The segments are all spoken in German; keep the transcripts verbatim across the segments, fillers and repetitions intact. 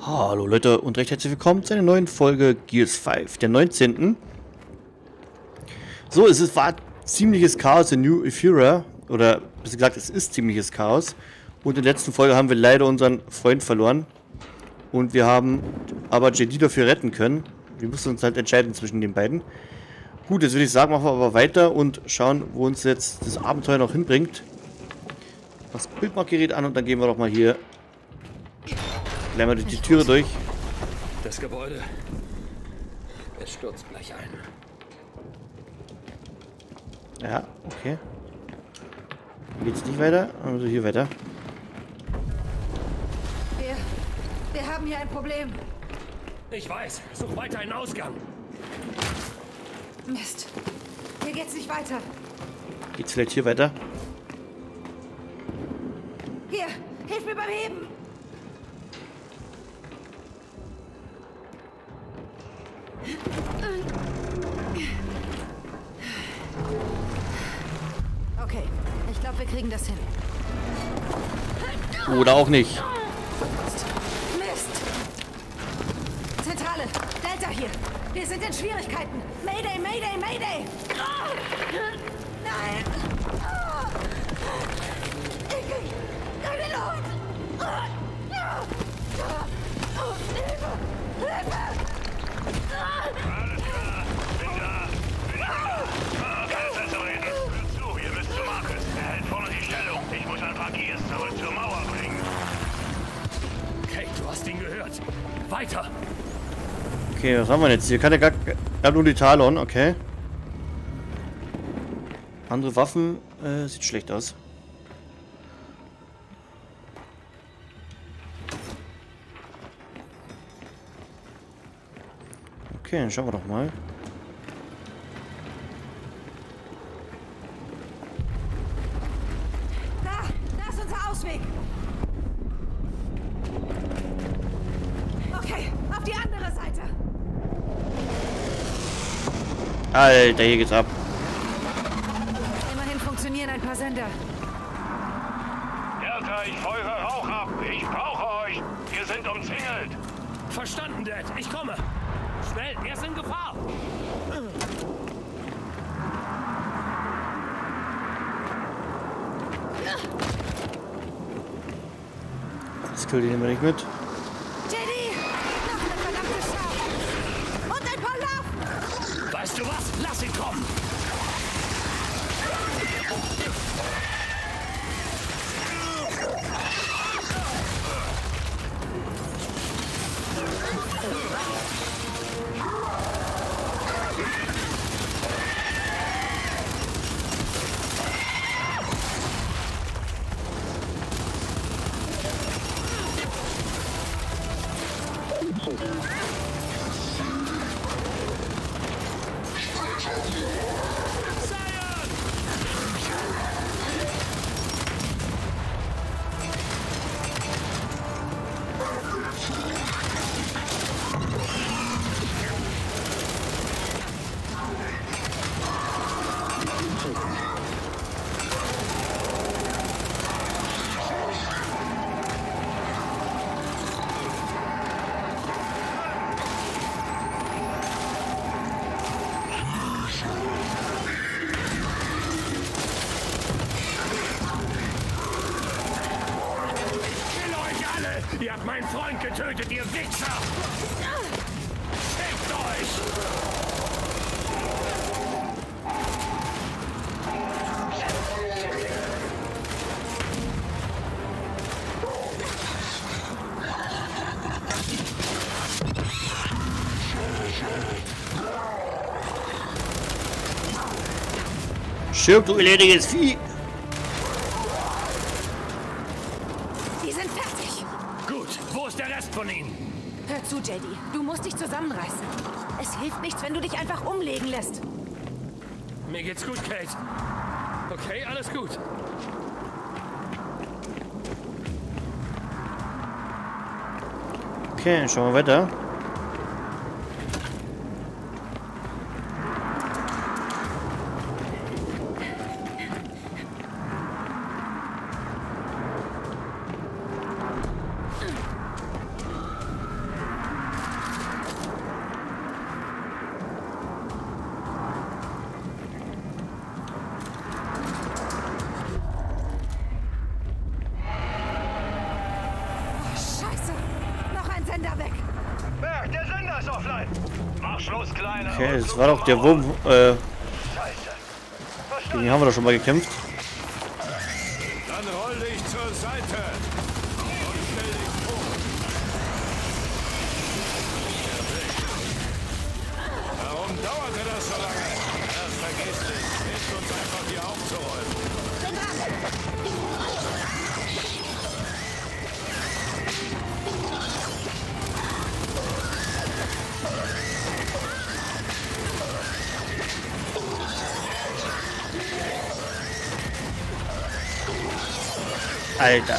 Hallo Leute und recht herzlich willkommen zu einer neuen Folge Gears fünf, der neunzehnten So, es ist, war ziemliches Chaos in New Ephyra, oder besser gesagt, es ist ziemliches Chaos. Und in der letzten Folge haben wir leider unseren Freund verloren. Und wir haben aber J D dafür retten können. Wir mussten uns halt entscheiden zwischen den beiden. Gut, jetzt würde ich sagen, machen wir aber weiter und schauen, wo uns jetzt das Abenteuer noch hinbringt. Das Bildmarkgerät an und dann gehen wir doch mal hier gleich mal durch die Türe durch. Das Gebäude. Es stürzt gleich ein. Ja, okay. Hier geht's nicht weiter, also hier weiter. Wir, wir haben hier ein Problem. Ich weiß. Such weiter einen Ausgang. Mist. Hier geht's nicht weiter. Geht's vielleicht hier weiter? Hier, hilf mir beim Heben. Okay, ich glaube, wir kriegen das hin. Oder auch nicht. Mist! Zentrale, Delta hier. Wir sind in Schwierigkeiten. Mayday, Mayday, Mayday! Nein! Ich krieg keine Luft! Hilfe! Hilfe! Alles klar, bin da, bin da. Okay, Sensorin, hört zu, ihr müsst zu Marcus. Er hält vorne die Stellung. Ich muss ein paar Gears zurück zur Mauer bringen. Kate, du hast ihn gehört. Weiter. Okay, was haben wir jetzt? Hier kann er gar, gar nur die Talon, okay. Andere Waffen, äh, sieht schlecht aus. Okay, dann schauen wir doch mal. Da, da ist unser Ausweg. Okay, auf die andere Seite. Alter, hier geht's ab. Immerhin funktionieren ein paar Sender. Delta, ich feuere Rauch ab. Ich brauche euch. Wir sind umzingelt. Verstanden, Dad. Ich komme. Schnell, er ist in Gefahr. Das killt ihn immer nicht mit. J D! Noch eine verdammte Schau! Und ein paar Larven! Weißt du was? Lass ihn kommen. Ihr habt meinen Freund getötet, ihr Wichser! Fickt euch! Stirb, du eländiges Vieh! Die sind fertig! Gut, wo ist der Rest von ihnen? Hör zu, J D. Du musst dich zusammenreißen. Es hilft nichts, wenn du dich einfach umlegen lässt. Mir geht's gut, Kate. Okay, alles gut. Okay, dann schauen wir weiter. Berg, der Sender ist offline. Mach Schluss, Kleiner. Okay, das war doch der Wurm. Äh, Scheiße. gegen haben wir doch schon mal gekämpft. Dann roll dich zur Seite und stell dich vor. Warum dauerte das so lange? Das vergiss nicht. Hilft uns einfach hier aufzuräumen. Alter.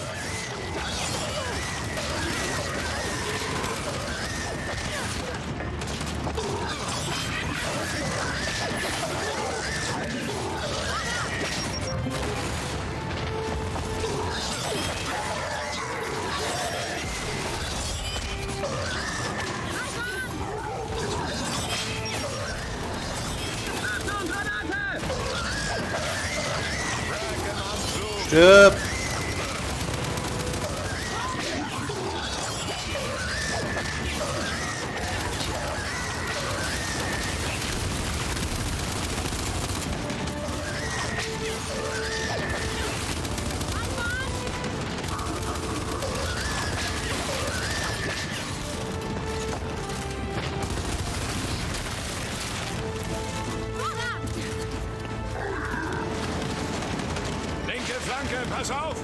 Stirb! Linke Flanke, pass auf!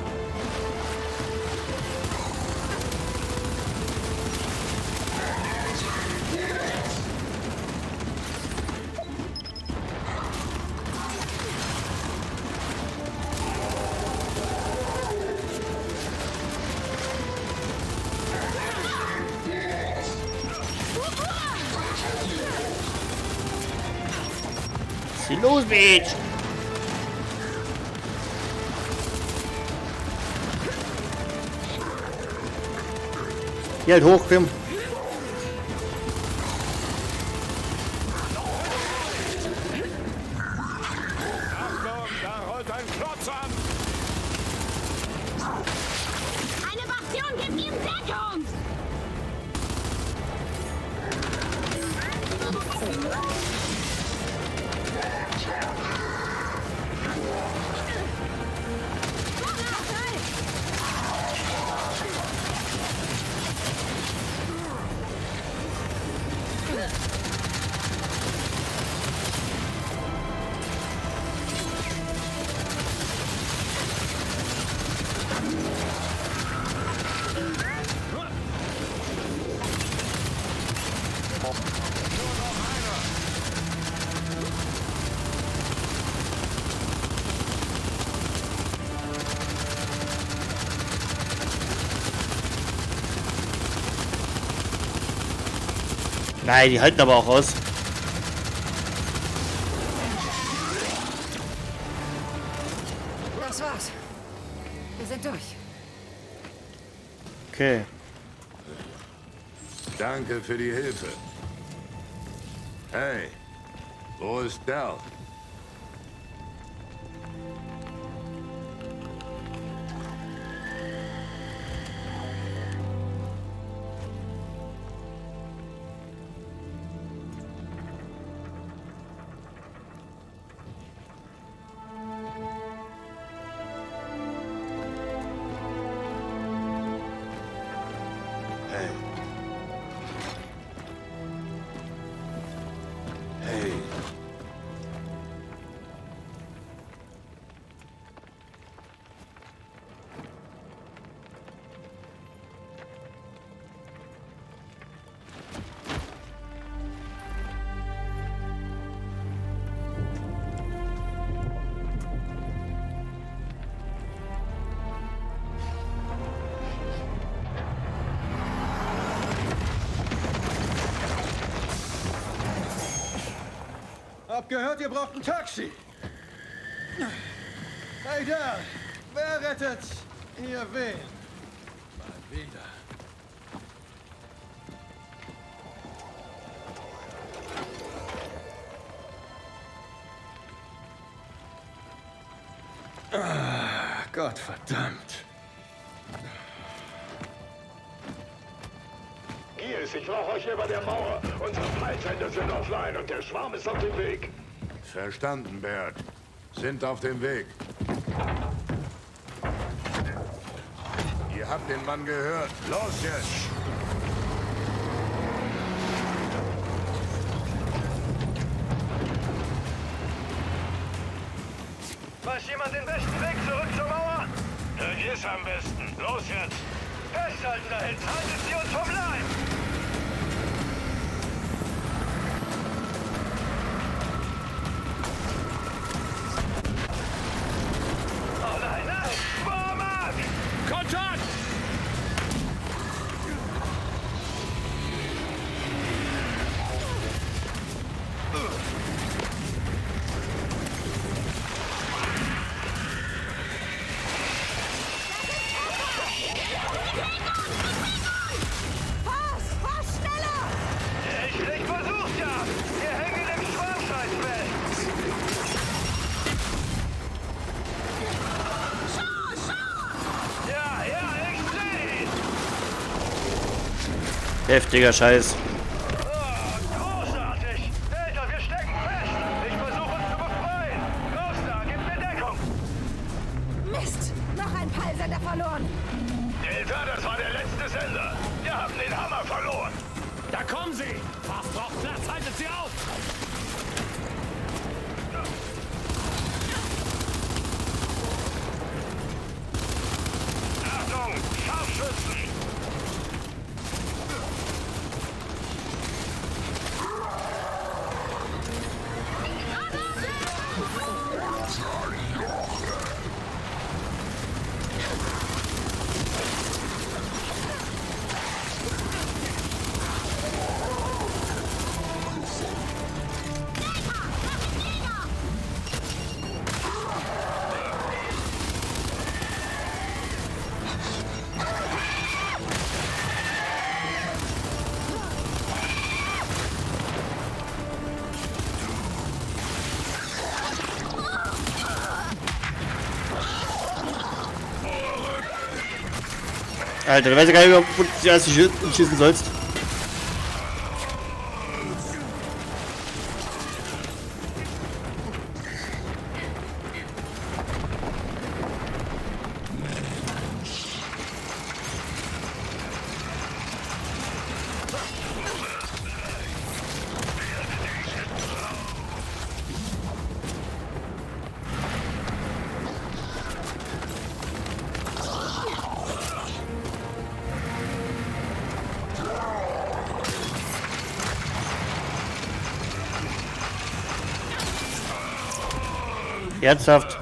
Zieh los, Bitch! Hier halt hoch, Kim. Achtung, da rollt ein Klotz an! Eine Bastion gibt ihm Deckung! Nein, die halten aber auch aus. Das war's. Wir sind durch. Okay. Danke für die Hilfe. Hey, wo ist Del? Hey. Hey. Hab gehört, ihr braucht ein Taxi. Hey da, wer rettet hier wen? Mal wieder. Ah, Gott verdammt. Hier ist, ich brauche euch über der Mauer. Unsere Peilsender sind offline und der Schwarm ist auf dem Weg. Verstanden, Bert. Sind auf dem Weg. Ihr habt den Mann gehört. Los jetzt! Weiß jemand den besten Weg zurück zur Mauer? Vergiss am besten. Los jetzt! Festhalten da hinten! Haltet sie uns vom Leib! Oh nein, nein! Vormarsch! Kontakt! Fass! Fass schneller! Ich, ich versuch's ja! Wir hängen im Schwarmscheiß fest! Ja, ja, ich seh ihn! Heftiger Scheiß. Oh, großartig! Alter, wir stecken fest! Ich versuche uns zu befreien! Los da, gib mir Deckung! Mist! Noch ein Peilsender verloren! Delta, das war der letzte Sender! Wir haben den Hammer verloren! Da kommen sie! Fast braucht Platz, haltet sie auf! Achtung, Scharfschützen! Alter, du weißt ja gar nicht, wo du die erste schießen sollst. Ernsthaft.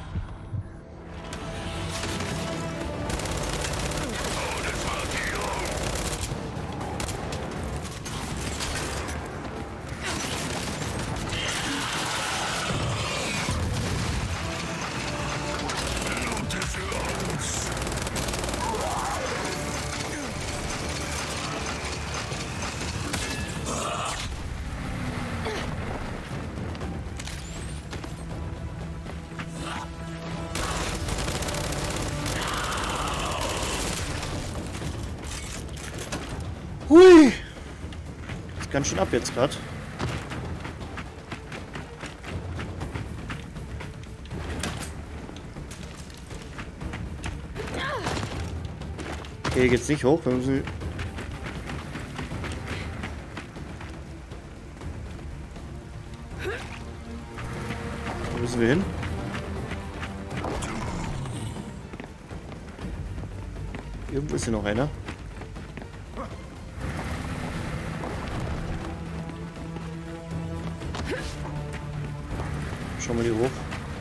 Hui. Ist ganz schön ab jetzt gerade. Okay, hier geht's nicht hoch. Wir müssen... Wo müssen wir hin? Irgendwo ist hier noch einer. Schauen wir hier hoch.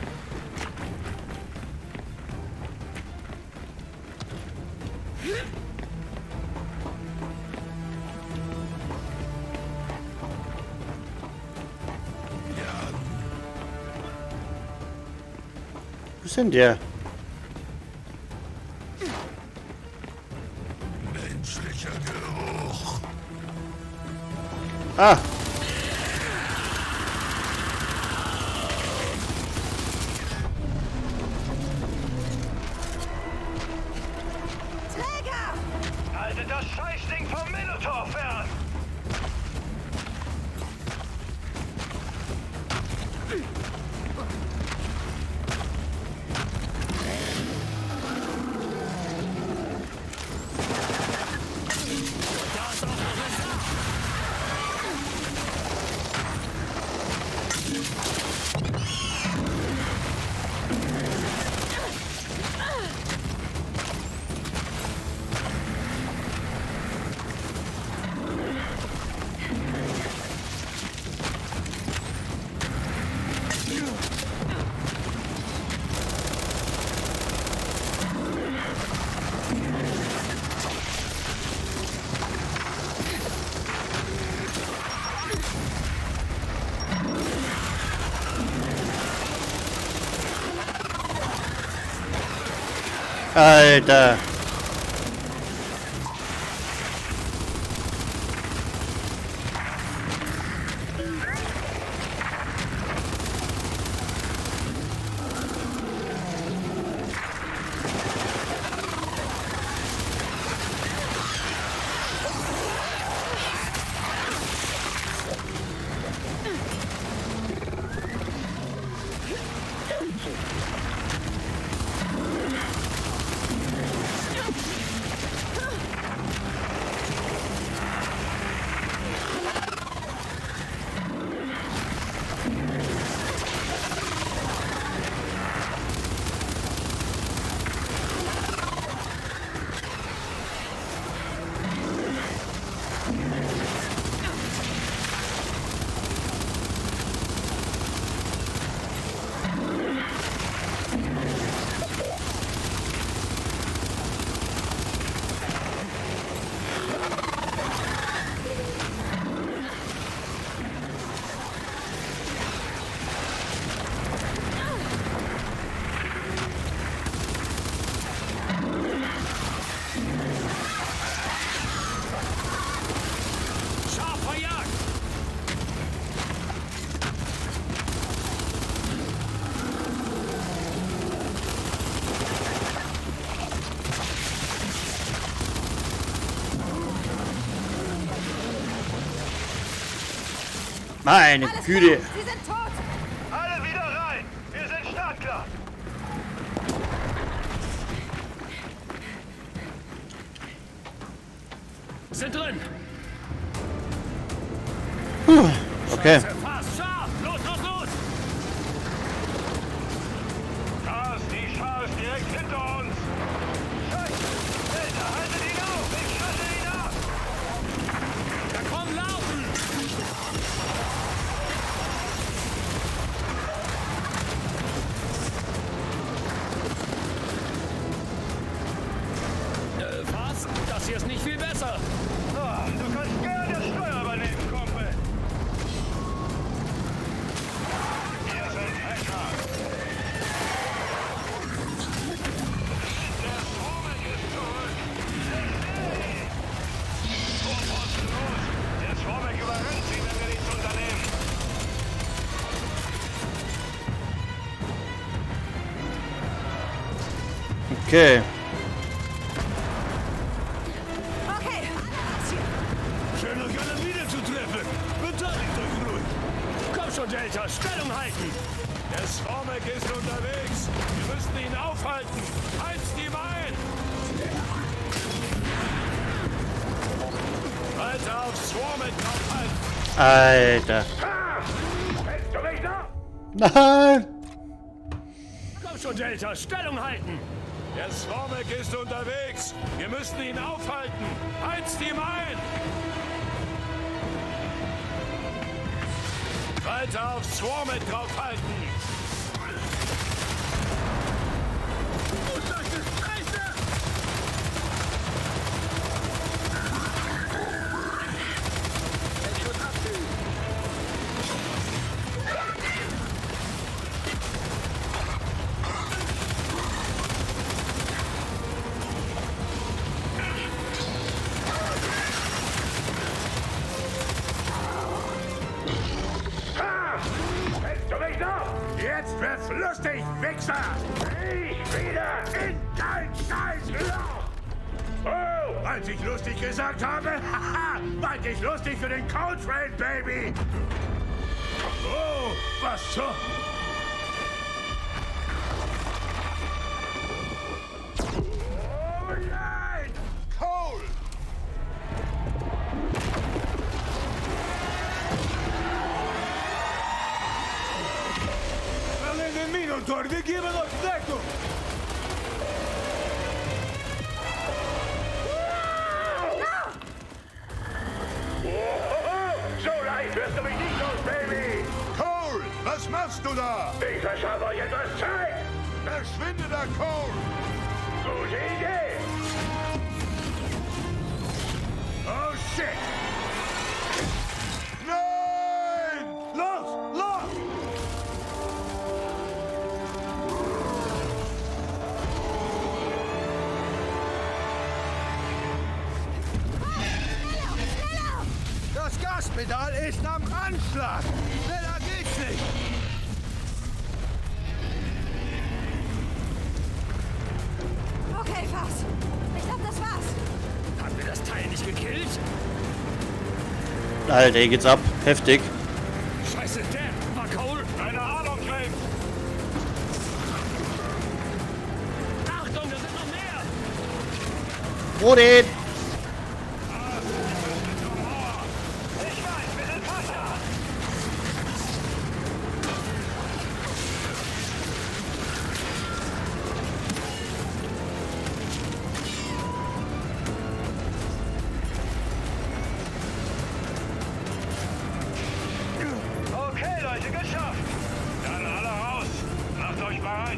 Wo ist denn der? Menschlicher Geruch. Ah! Träger! Haltet da das Scheißding vom Minotaur fern! Alter. Meine Alles Güte. klar, Sie sind tot! Alle wieder rein! Wir sind startklar! Sind drin! Okay. Fast, scharf! Los, los, los! Chaos, die Schar ist direkt hinter uns! Scheiße! Alter, haltet ihn auf! Ich schalte ihn ab! Ja, komm, laufen! Äh, fast? Das hier ist nicht viel besser! Ah, du kannst gerne das Steuer übernehmen, Kumpel! Wir sind Hacker! Der Stromek ist zurück! Vorposten los! Der Stromek überrennt sie, wenn wir nichts unternehmen! Okay. Okay, raus hier! Schön, euch alle wiederzutreffen. Beteiligt euch ruhig. Komm schon, Delta! Stellung halten! Der Stromek ist unterwegs. Wir müssen ihn aufhalten. Heizt ihm ein. Weiter auf Swarmet draufhalten. Alter. Hältst du mich noch? Nein. Komm schon, Delta! Stellung halten! Der Swarmek ist unterwegs. Wir müssen ihn aufhalten. Heizt ihm ein. Weiter auf Swarmet draufhalten. Und das ist Scheiße! Hältst du mich noch? Jetzt wird's lustig, Wichser! Ich wieder in dein Scheißloch! Oh, Als ich lustig gesagt habe? Haha, meinte ich lustig für den Coltrane, Baby! Oh, was zur... Oh nein! Cole! Alle Minotaur, wir geben euch Deckung! So leicht wirst du mich nicht los, Baby! Cole, was machst du da? Ich verschaffe euch etwas Zeit! Verschwinde da, Cole! Gute Idee! Oh shit! Nein! Los, los! Das Gaspedal ist am Anschlag. Schneller geht's nicht. Okay, Fass. Ich glaube, das war's. Haben wir das Teil nicht gekillt? Alter, hier geht's ab. Heftig. Scheiße, Dan, war Cole. Keine Ahnung, James! Achtung, da sind noch mehr. Odin! Ich weiß, wir sind fast da! Okay, Leute, geschafft! Dann alle raus! Macht euch bereit!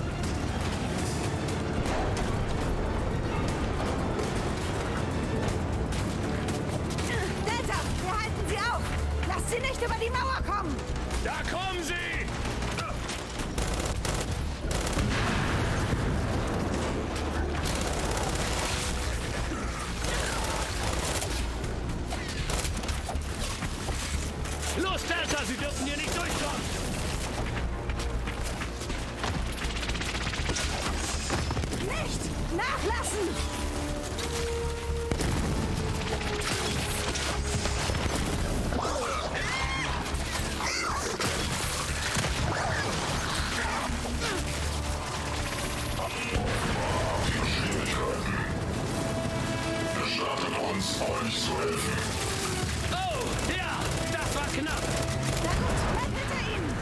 Delta, wir halten sie auf. Lasst sie nicht über die Mauer kommen. Da kommen sie. Los, Delta, sie dürfen hier nicht durchkommen. Nicht nachlassen. Oh, ja, das war knapp. Na gut, bleib hinter ihnen.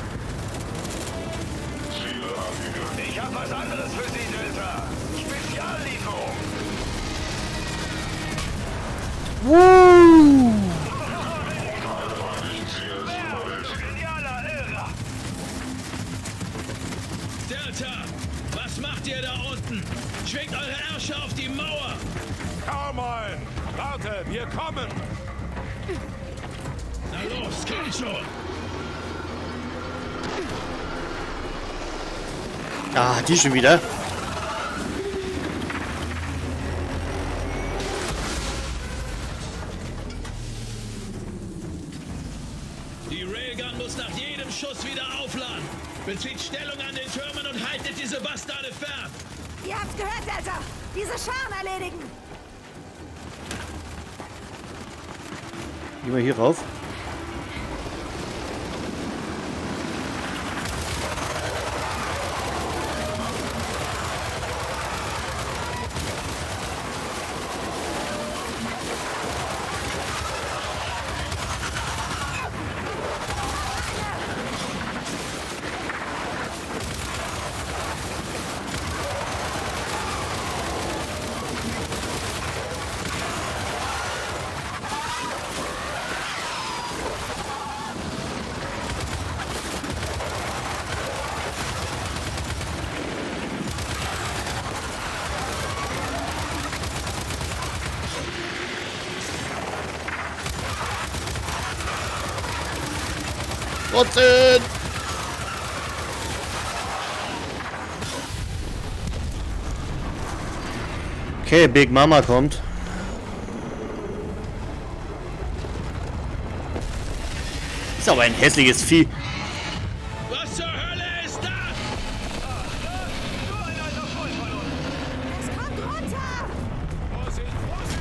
Ich hab was anderes für Sie, Delta! Speziallieferung! Genialer Irrer! Delta, was macht ihr da unten? Schwingt eure Ärsche auf die Mauer! Carmine! Warte, wir kommen! Na los, geht schon! Ah, die schon wieder. Die Railgun muss nach jedem Schuss wieder aufladen. Bezieht Stellung an den Türmen und haltet diese Bastarde fern. Ihr habt's gehört, Delta. Diese Scharen erledigen. Gehen wir hier rauf. Rotzen! Okay, Big Mama kommt. Ist aber ein hässliches Vieh. Was zur Hölle ist das? Es kommt runter. Vorsicht, Vorsicht!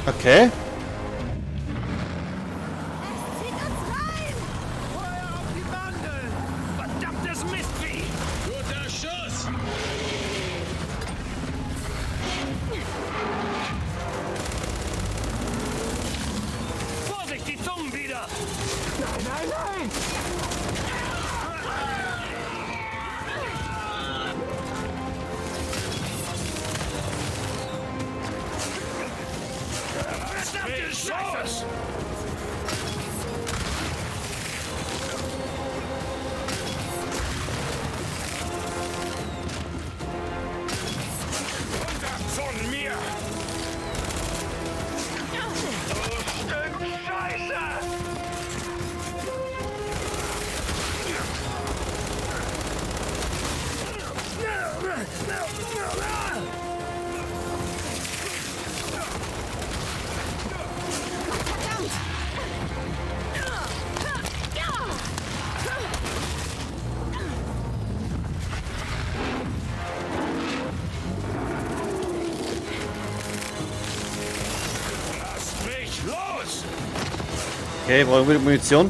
Okay. Es zieht uns rein! Feuer auf die Mandeln! Verdammtes Mistvieh! Guter Schuss! Vorsicht, die Zungen wieder! Nein, nein, nein! Verdammte Scheiße! Runter von mir! Du Stück Scheiße! Lass mich los! Okay, brauchen wir Munition?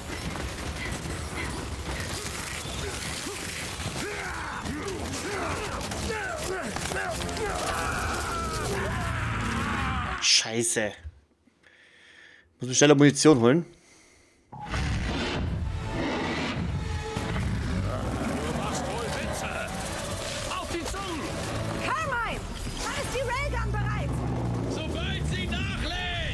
Scheiße. Muss mir schneller Munition holen. Du machst wohl Witze! Auf die Zungen! Carmine! Wann ist die Railgun bereit? Sobald sie nachlädt!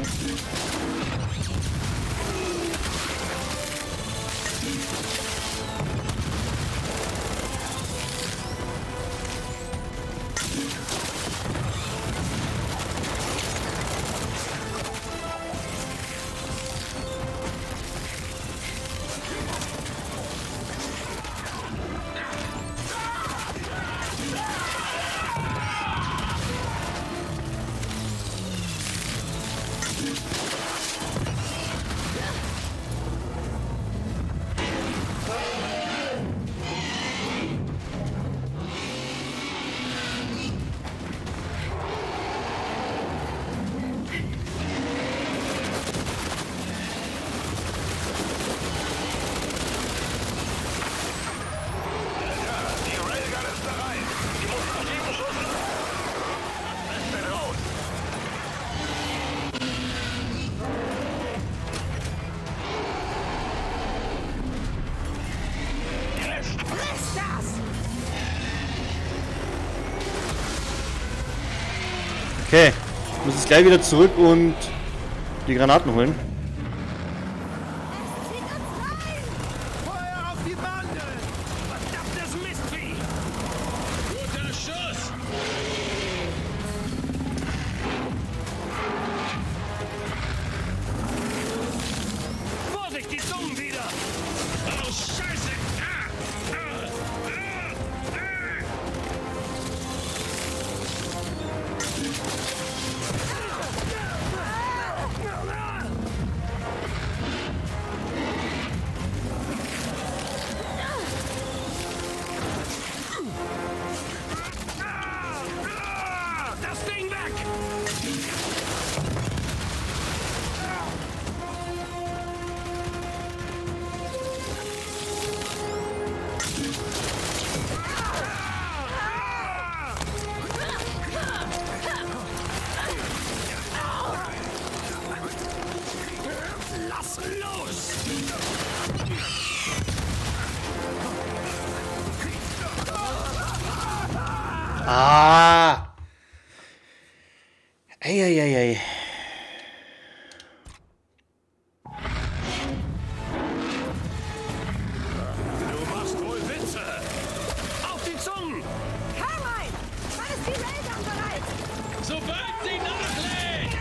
Die Railgun ist bereit. Die muss nach jedem Schuss. Was ist denn los? Jetzt! Friss das! Okay. Ich muss jetzt gleich wieder zurück und die Granaten holen. Es zieht uns rein! Feuer auf die Mandeln! Verdammtes Mistvieh! Guter Schuss! Vorsicht, die Zungen wieder! Oh, Scheiße! Ah! Ah! Ah! Ah! Das Ding weg! Lass los! Ah! Eieiei. Du machst wohl Witze! Auf die Zungen! Carmine! Wann ist die Railgun bereit? Sobald sie nachlädt!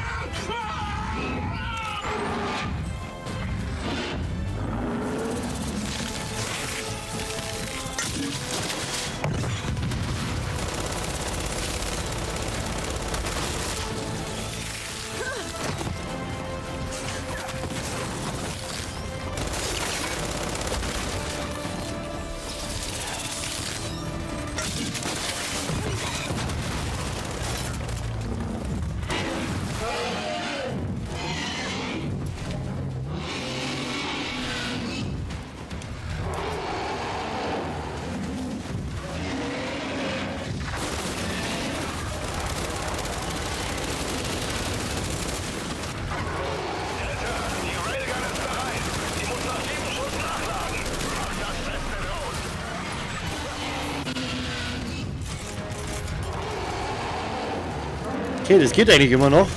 Okay, das geht eigentlich immer noch.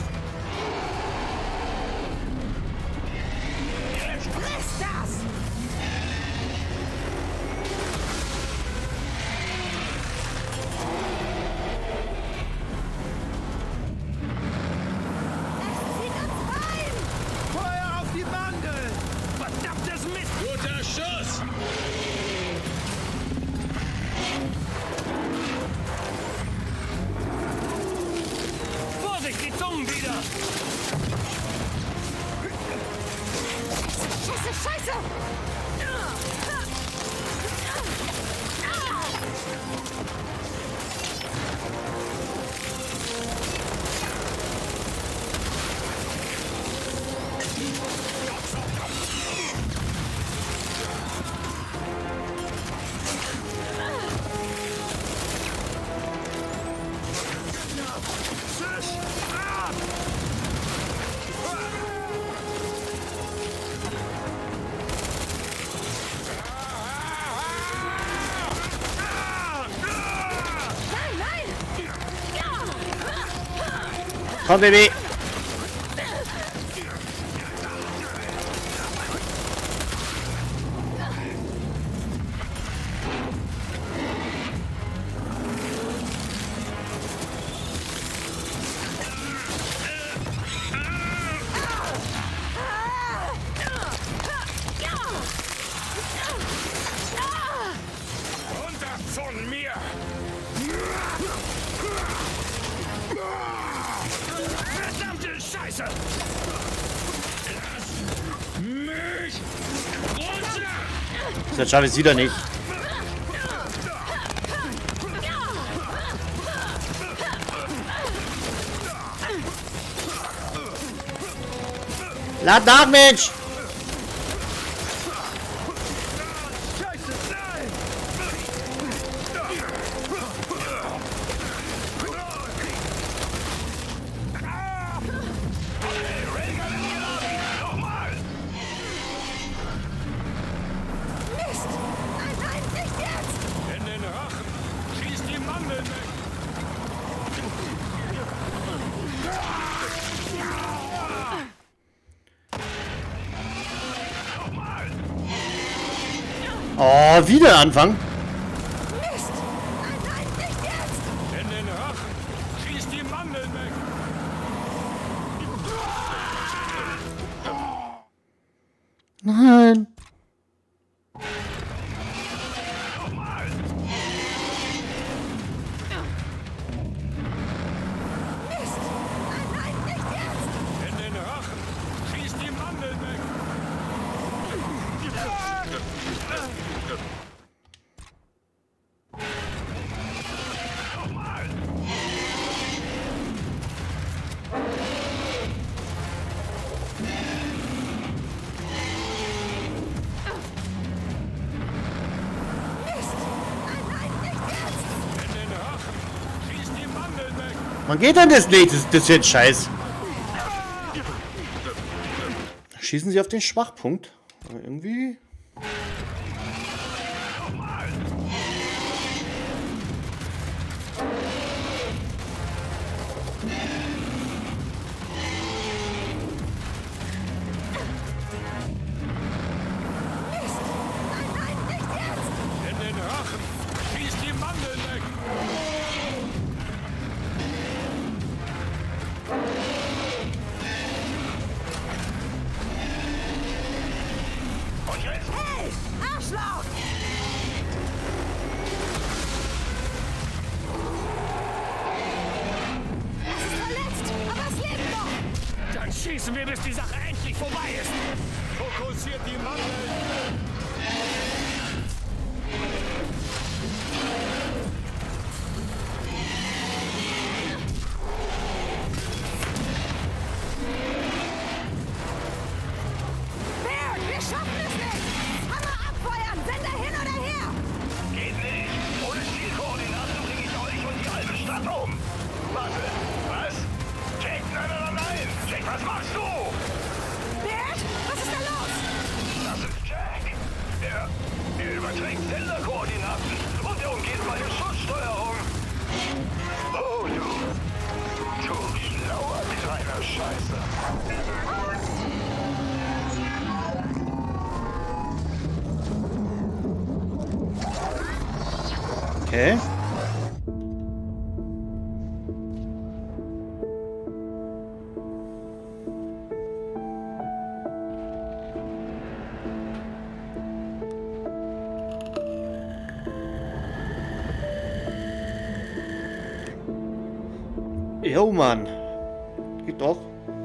Friss das! Es zieht uns rein! Feuer auf die Mandeln! Verdammtes Mist! Guter Schuss! Vorsicht, die Zungen wieder! Scheiße, scheiße! Nein, nein! Komm, Baby. Runter von mir! Verdammte Scheiße! Mich! Runter! Das schaffe ich wieder nicht. Lad nach, Mensch! Scheiße, nein! Nochmal! Mist! Nein, nein, nicht jetzt! In den Rachen! Schieß die Mandeln weg! Oh, wieder Anfang. Mist! Nein, nein, nicht jetzt! In den Rachen! Schieß die Mandeln weg! Nein. Mist! Nein, nein, nicht jetzt! In den Rachen! Schieß die Mandeln weg! Mist! Nein, nein, nicht jetzt! In den Rachen! Schieß die Mandeln weg! Wann geht denn das nicht? Das, das ist jetzt scheiß. Schießen sie auf den Schwachpunkt. Aber irgendwie. Mist! Nein, nein, nicht jetzt! In den Rachen! Schieß die Mandeln weg! Und jetzt? Hey! Arschloch! Es ist verletzt, aber es lebt noch! Dann schießen wir, bis die Sache endlich vorbei ist! Fokussiert die Mandeln! Bert, wir schaffen es nicht! Hammer abfeuern! Sender hin oder her! Geht nicht! Ohne Zielkoordinaten bringe ich euch und die halbe Stadt um! Warte, was? Jack, nein, nein, nein! Jack, was machst du? Bert, was ist da los? Das ist Jack! Okay. Jo, Mann. Geht doch.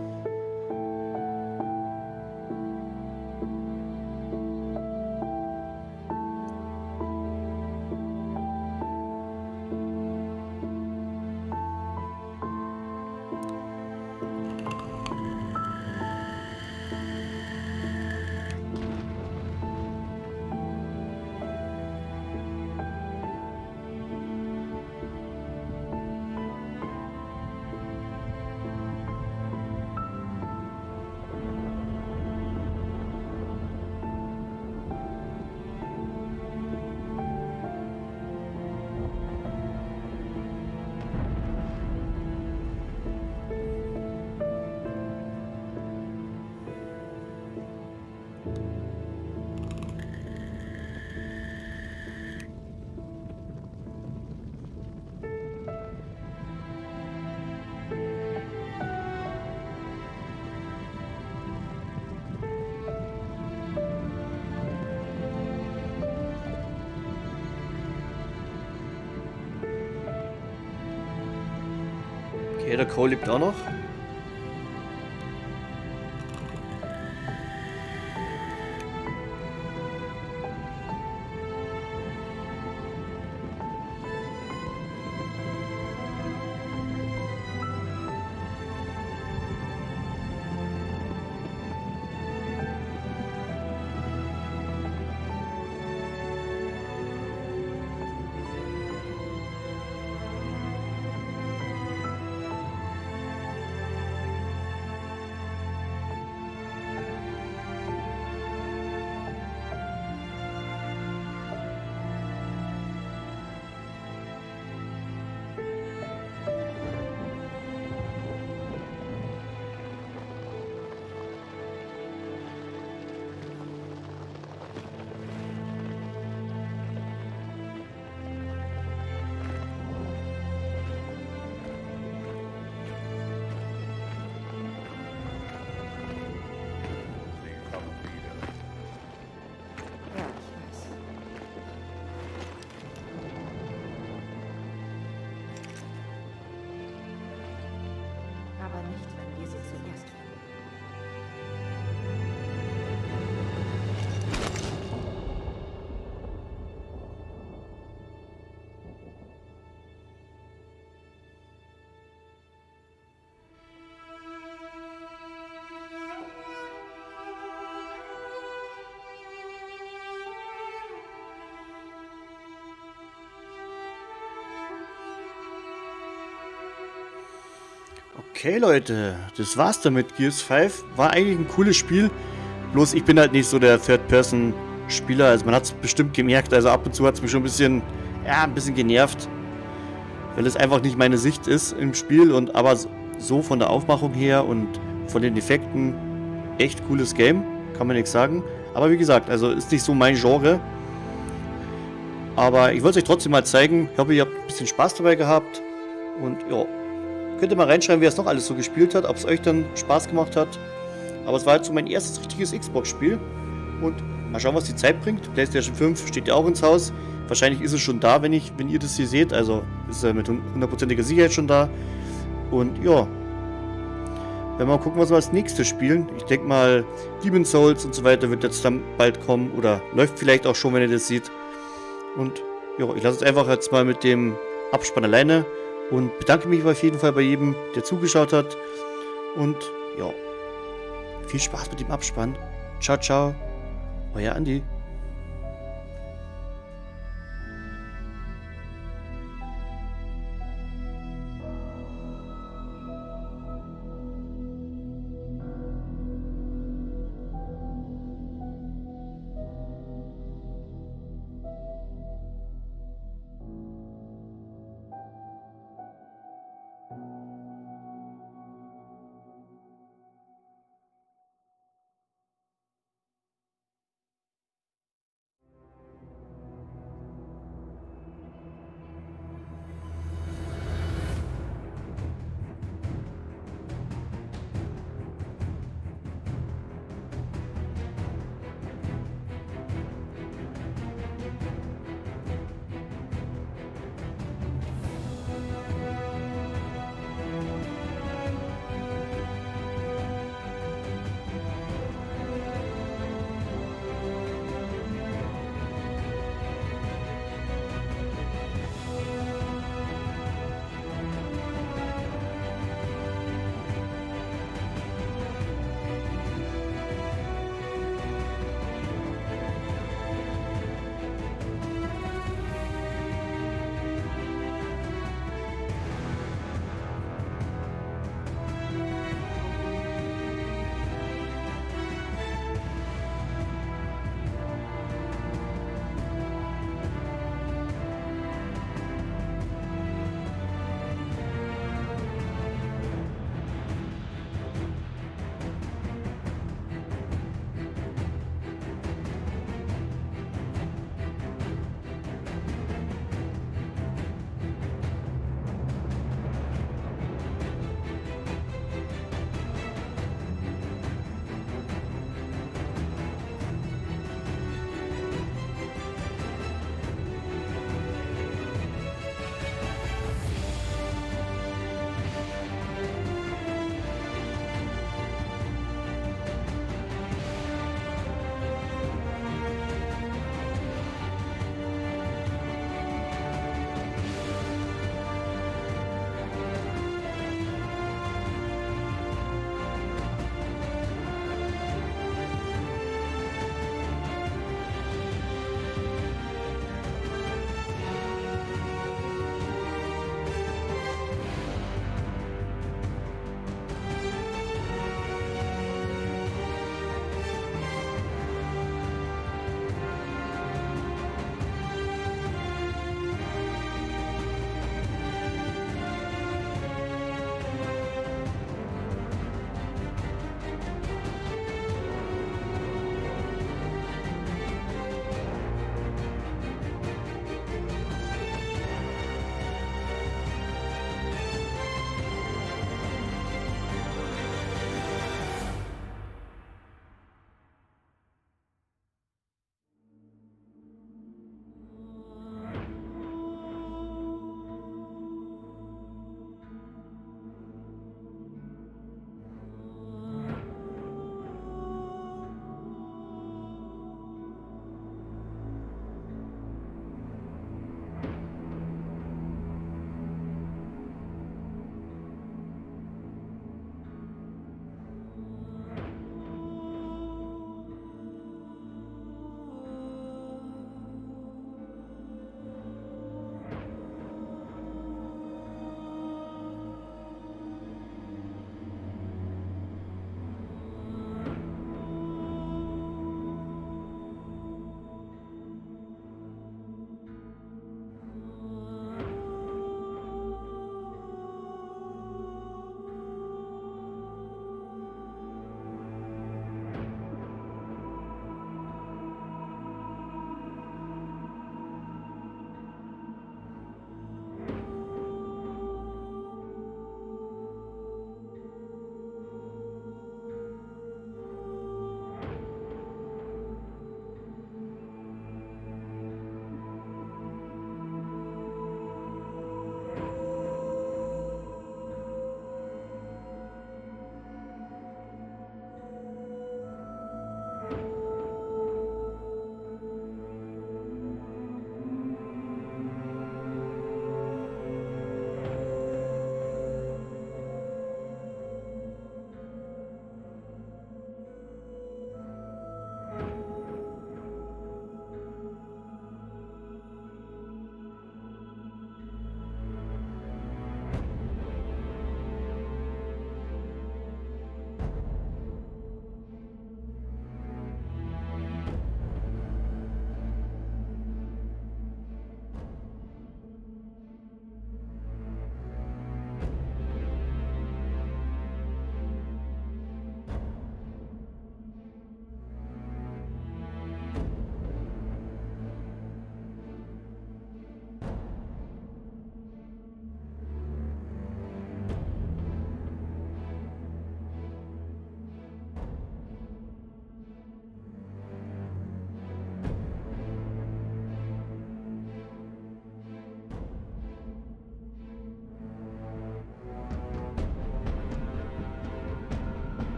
Okay, der Cole lebt auch noch. Aber nicht, wenn wir sie zuerst finden. Okay, Leute, das war's damit. Gears fünf war eigentlich ein cooles Spiel. Bloß ich bin halt nicht so der Third-Person-Spieler. Also man hat es bestimmt gemerkt. Also ab und zu hat es mich schon ein bisschen, ja, ein bisschen genervt. Weil es einfach nicht meine Sicht ist im Spiel. Und aber so von der Aufmachung her und von den Effekten echt cooles Game. Kann man nichts sagen. Aber wie gesagt, also ist nicht so mein Genre. Aber ich wollte es euch trotzdem mal zeigen. Ich hoffe, ihr habt ein bisschen Spaß dabei gehabt. Und ja. Könnt ihr mal reinschreiben, wer es noch alles so gespielt hat, ob es euch dann Spaß gemacht hat. Aber es war halt so mein erstes richtiges Xbox-Spiel. Und mal schauen, was die Zeit bringt. PlayStation fünf steht ja auch ins Haus. Wahrscheinlich ist es schon da, wenn, ich, wenn ihr das hier seht. Also ist er mit hundertprozentiger Sicherheit schon da. Und ja. Wenn wir mal gucken, was wir als nächstes spielen. Ich denke mal, Demon's Souls und so weiter wird jetzt dann bald kommen. Oder läuft vielleicht auch schon, wenn ihr das seht. Und ja, ich lasse es einfach jetzt mal mit dem Abspann alleine. Und bedanke mich auf jeden Fall bei jedem, der zugeschaut hat. Und ja, viel Spaß mit dem Abspann. Ciao, ciao. Euer Andi.